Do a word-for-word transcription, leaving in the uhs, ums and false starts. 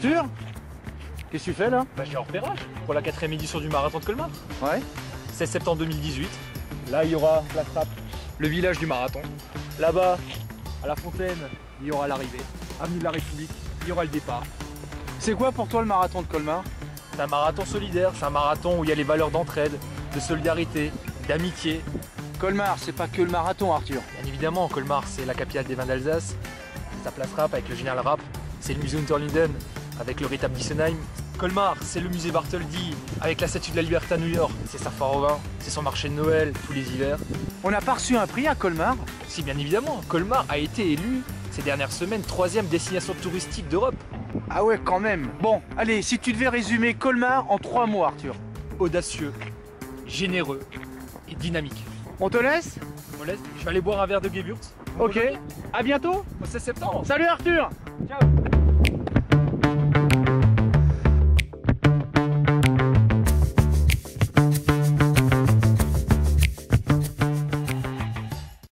Arthur, qu'est-ce que tu fais là? Bah, j'ai en repérage pour la quatrième édition du marathon de Colmar. Ouais. seize septembre deux mille dix-huit. Là, il y aura la trappe, le village du marathon. Là-bas, à la fontaine, il y aura l'arrivée. Avenue de la République, il y aura le départ. C'est quoi pour toi le marathon de Colmar? C'est un marathon solidaire, c'est un marathon où il y a les valeurs d'entraide, de solidarité, d'amitié. Colmar, c'est pas que le marathon, Arthur. Bien évidemment, Colmar, c'est la capitale des vins d'Alsace. Sa place rap avec le Général Rap. C'est le musée Unterlinden avec le Ritab d'Issenheim. Colmar, c'est le musée Bartholdi avec la Statue de la Liberté à New York. C'est sa foire au vin, c'est son marché de Noël tous les hivers. On n'a pas reçu un prix à Colmar? Si, bien évidemment, Colmar a été élu ces dernières semaines troisième destination touristique d'Europe. Ah ouais, quand même. Bon, allez, si tu devais résumer Colmar en trois mots, Arthur. Audacieux, généreux et dynamique. On te laisse? On laisse, je vais aller boire un verre de Gewürz. Ok, à bientôt. Au seize septembre. Salut Arthur. Ciao.